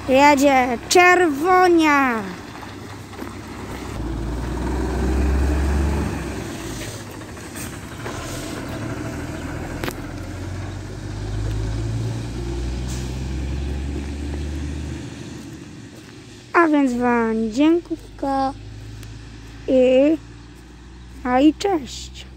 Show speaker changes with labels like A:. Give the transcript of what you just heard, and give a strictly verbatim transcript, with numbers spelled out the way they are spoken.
A: Jedzie czerwonia. A więc wam dziękówka i a i cześć.